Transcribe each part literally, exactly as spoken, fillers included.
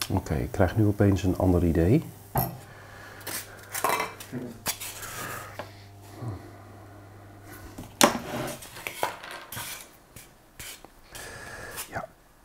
Oké, okay, ik krijg nu opeens een ander idee. Ja.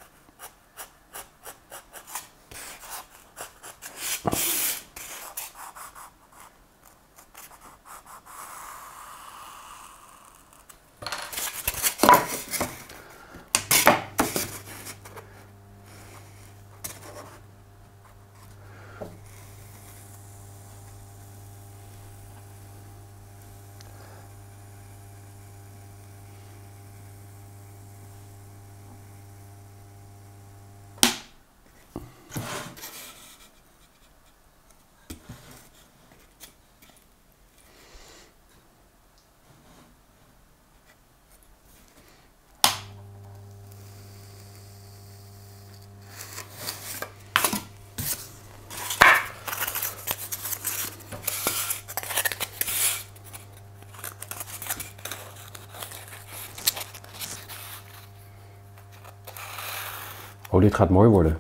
Oh, dit gaat mooi worden.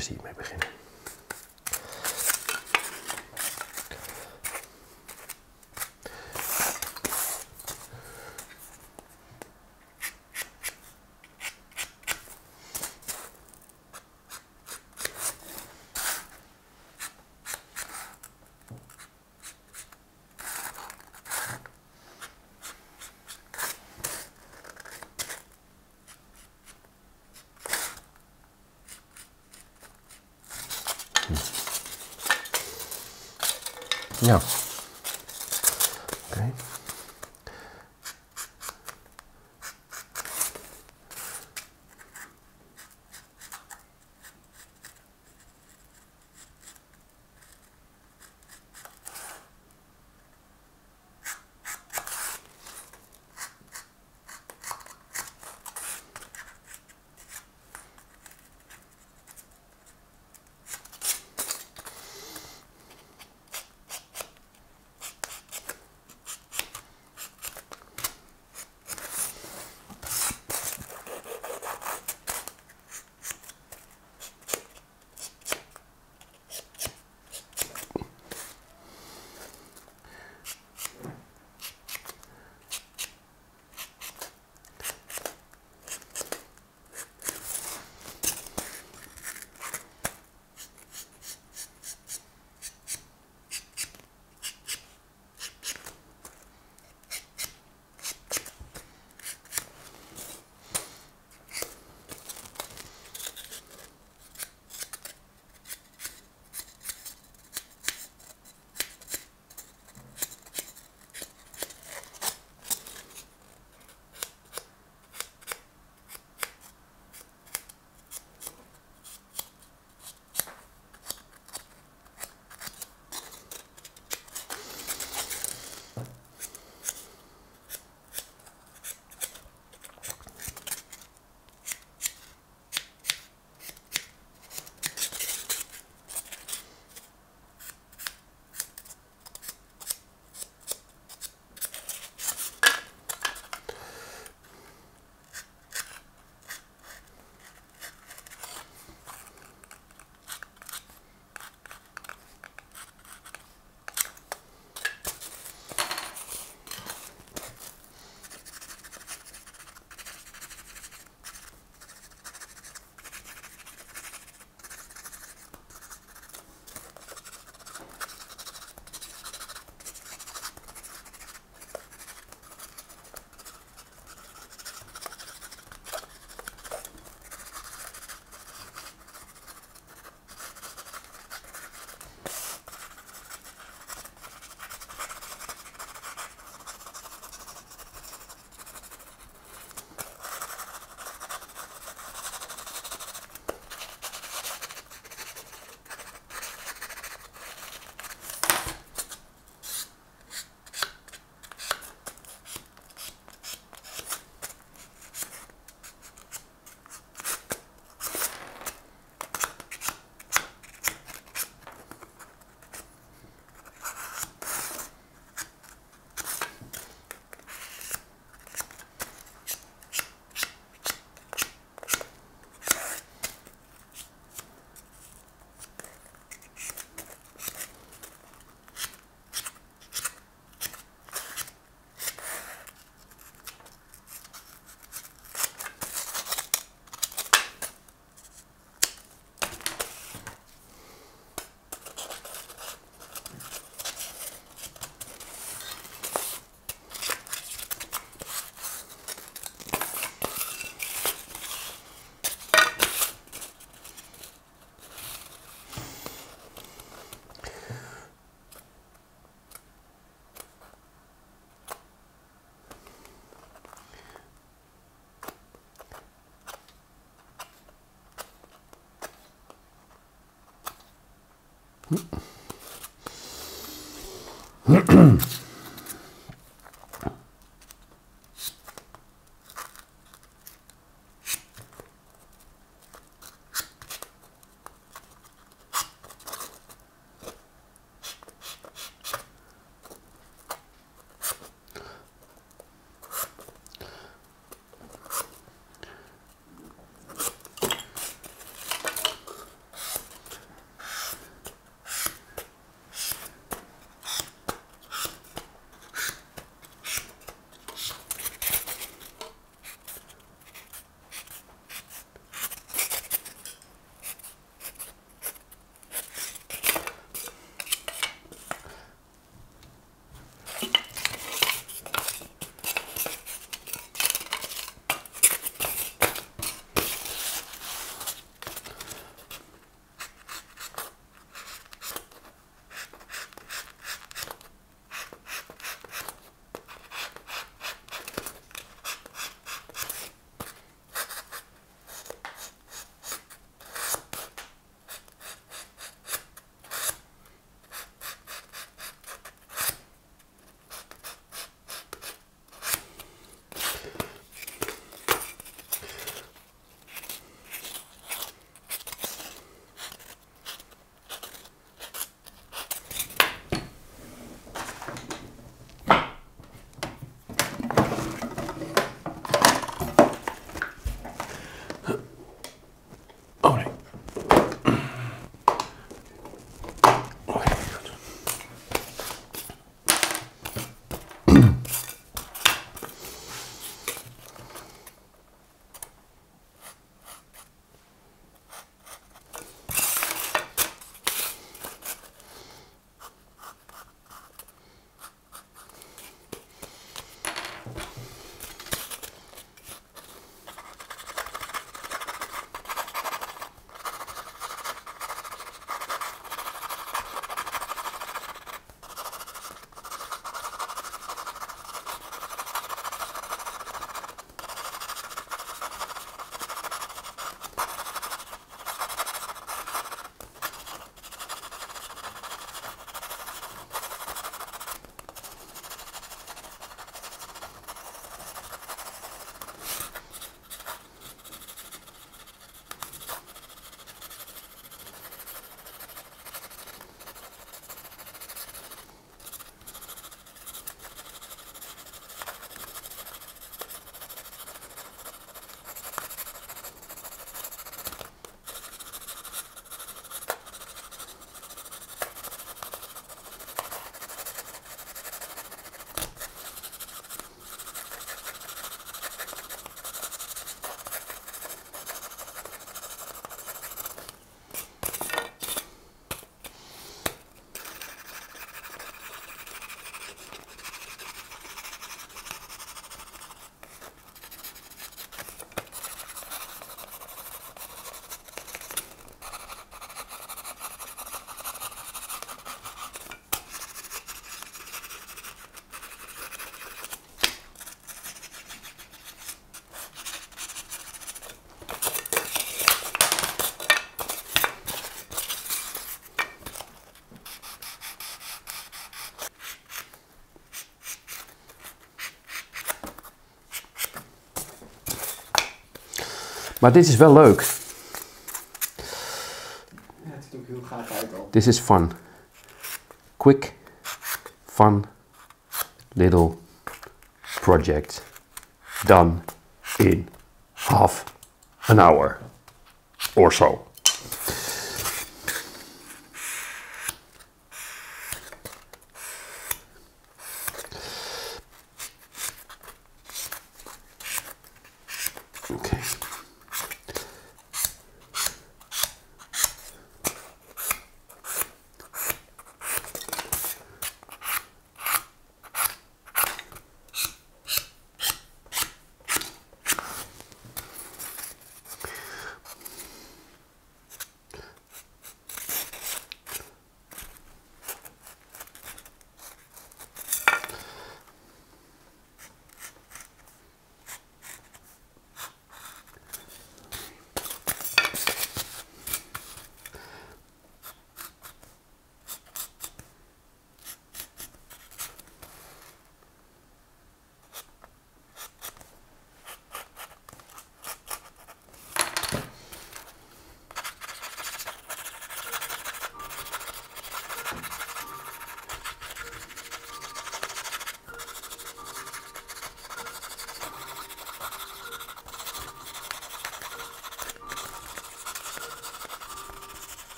eerst hiermee beginnen. Ja, oké. Okay. Maar dit is wel leuk. Ja, het ziet ook heel gaaf uit al. This is fun. Quick, fun, little project. Done in half an hour or so. Okay.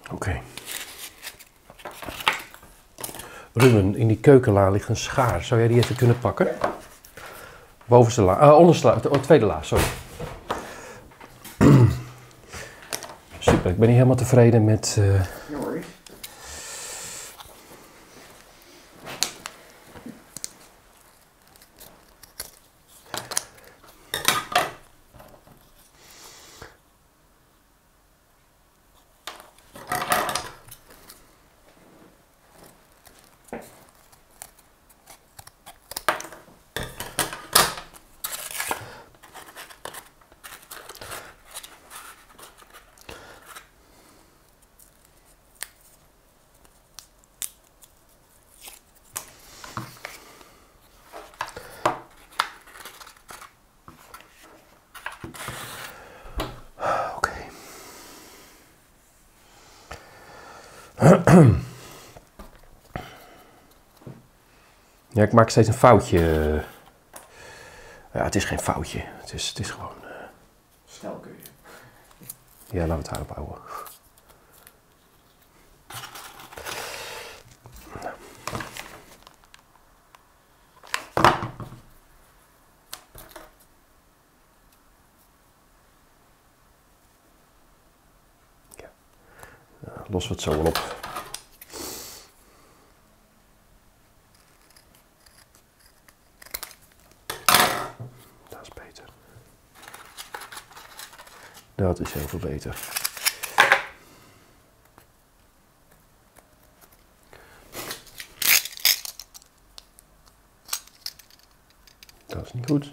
Oké. Okay. Ruben, in die keukenla ligt een schaar. Zou jij die even kunnen pakken? Bovenste la, uh, onderste la, oh, tweede la, sorry. Super, ik ben niet helemaal tevreden met... Uh... Ja hoor. Ja, ik maak steeds een foutje. Ja, het is geen foutje. Het is, het is gewoon... Uh... Snel kun je. Ja, laten we het daarop houden. Ja. Uh, lossen we het zo wel op. Dat is heel veel beter. Dat is niet goed.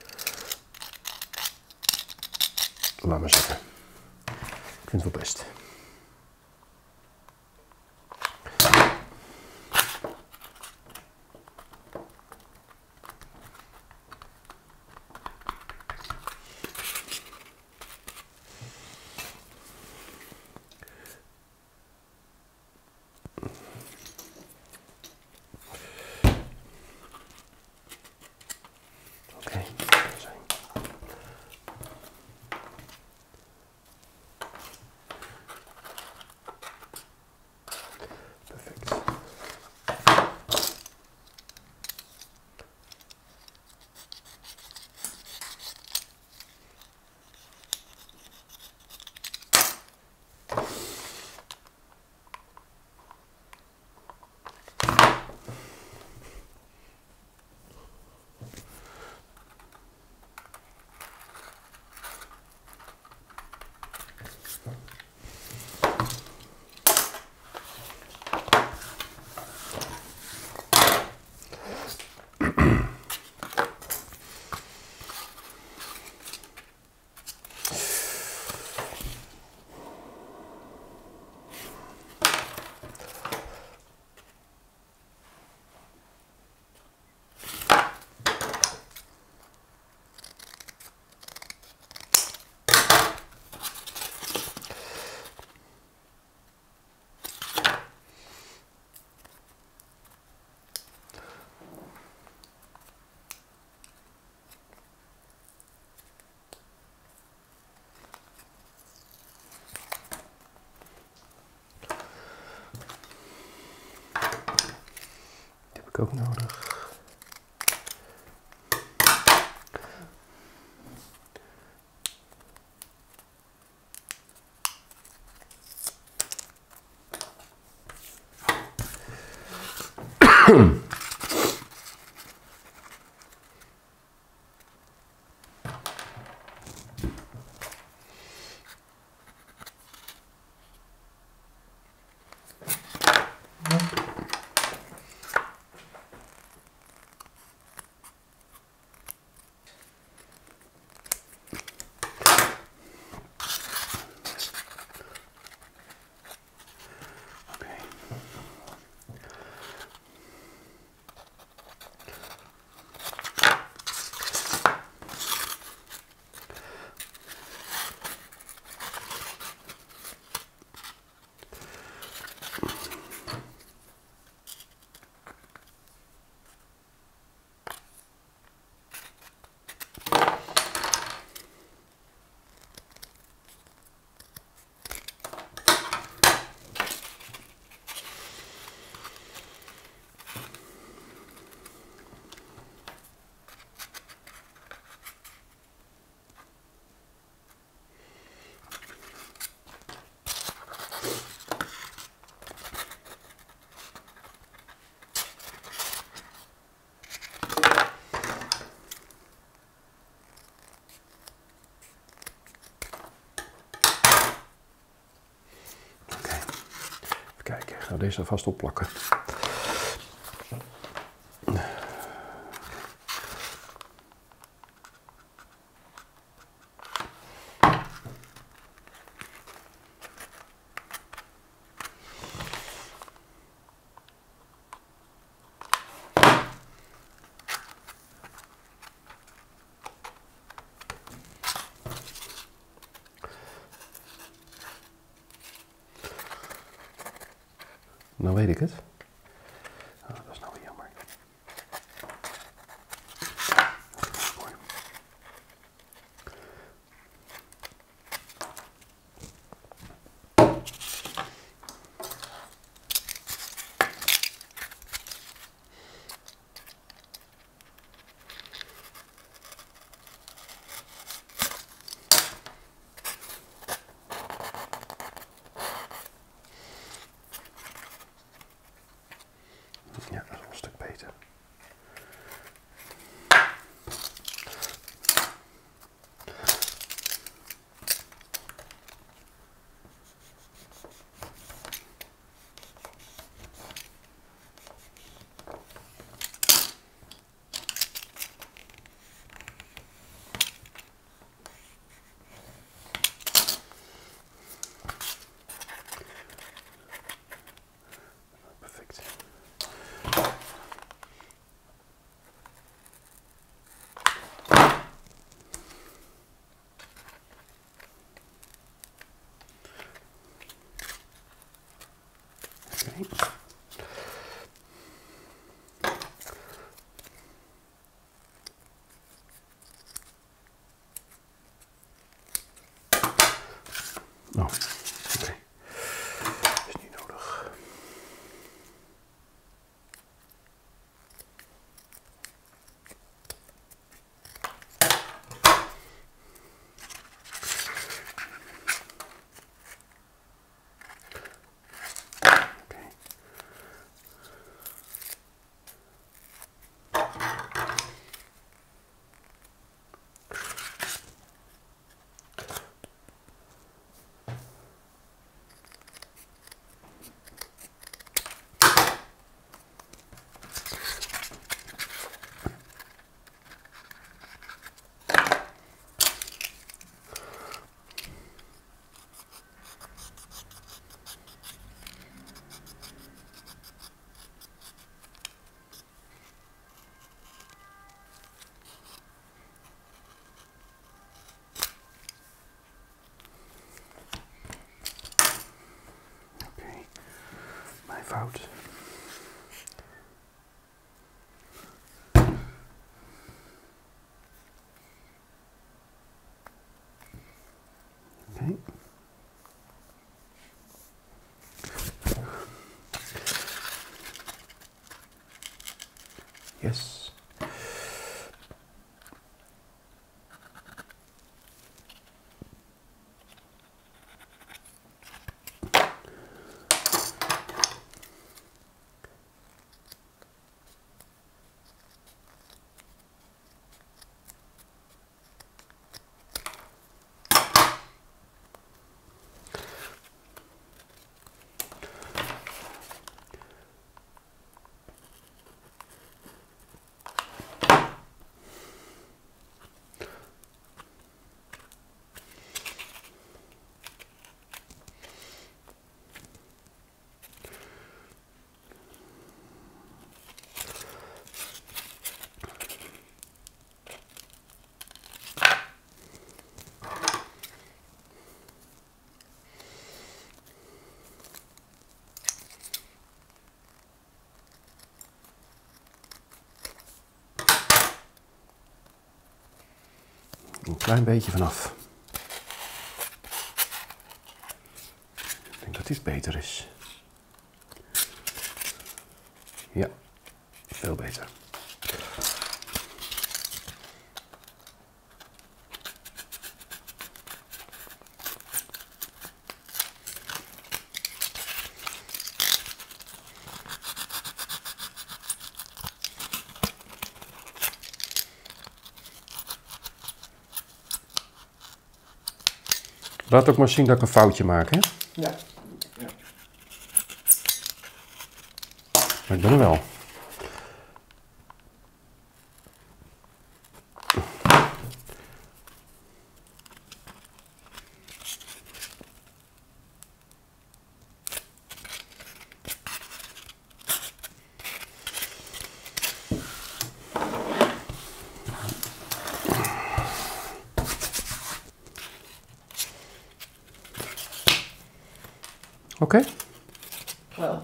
Laat maar zitten. Ik vind het wel best. Ook nodig. ga deze er vast op plakken. Nou weet ik het. Oh, dat is nou weer jammer. Mooi. Ja, dat is wel een stuk beter. Perfect. Okay. Oh, oké. Okay. Is niet nodig. Fout. Okay. Yes. Een klein beetje vanaf. Ik denk dat dit beter is. Ja, veel beter. Laat ook maar zien dat ik een foutje maak, hè? Ja. Ja. Maar ik ben er wel. Okay. Well.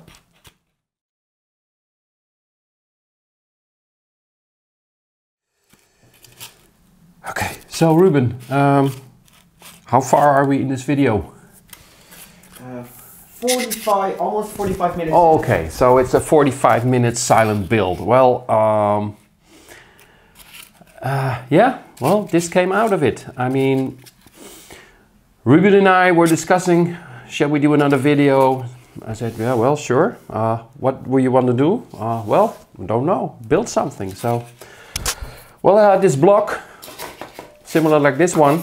Okay, so Ruben, um, how far are we in this video? Uh, forty-five, almost forty-five minutes. Oh, okay, so it's a forty-five minute silent build. Well, um, uh, yeah, well, this came out of it. I mean, Ruben and I were discussing, shall we do another video? I said, yeah, well, sure. Uh, what will you want to do? Uh, well, don't know, build something. So, well, I had this block, similar like this one.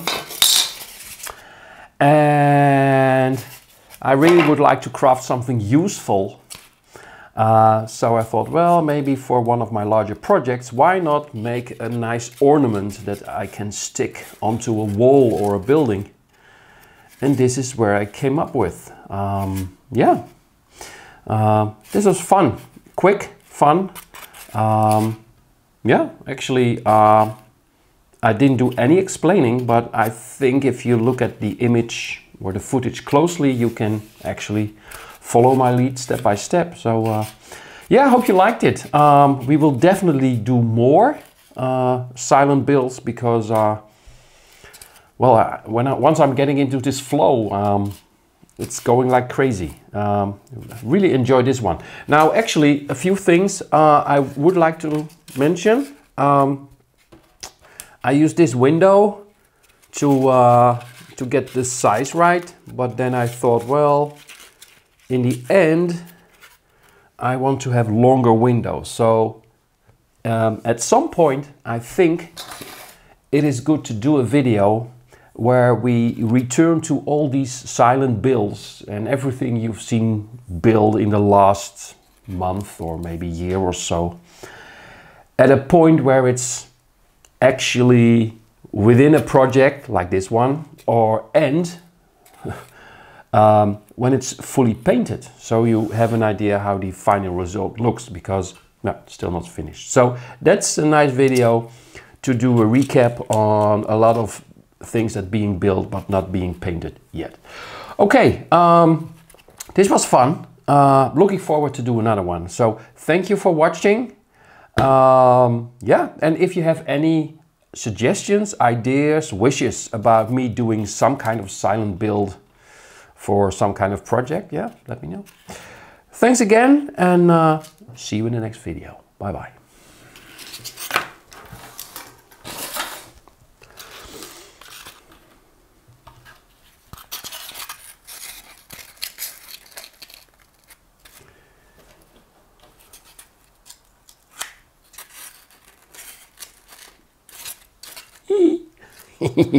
And I really would like to craft something useful. Uh, so I thought, well, maybe for one of my larger projects, why not make a nice ornament that I can stick onto a wall or a building? And this is where I came up with. Um, yeah, uh, this was fun, quick, fun. Um, yeah, actually, uh, I didn't do any explaining, but I think if you look at the image or the footage closely, you can actually follow my lead step by step. So uh, yeah, I hope you liked it. Um, we will definitely do more uh, silent builds because uh, well, uh, when I, once I'm getting into this flow, um, it's going like crazy. Um, really enjoy this one. Now, actually, a few things uh, I would like to mention. Um, I use this window to uh, to get the size right, but then I thought, well, in the end, I want to have longer windows. So um, at some point, I think it is good to do a video where we return to all these silent builds and everything you've seen build in the last month or maybe year or so, at a point where it's actually within a project like this one, or end um, when it's fully painted, so you have an idea how the final result looks, because no, it's still not finished. So that's a nice video to do a recap on a lot of things that being built but not being painted yet. Okay, um, this was fun. Uh, looking forward to do another one. So thank you for watching. Um, yeah, and if you have any suggestions, ideas, wishes about me doing some kind of silent build for some kind of project, yeah, let me know. Thanks again, and uh, see you in the next video. Bye bye.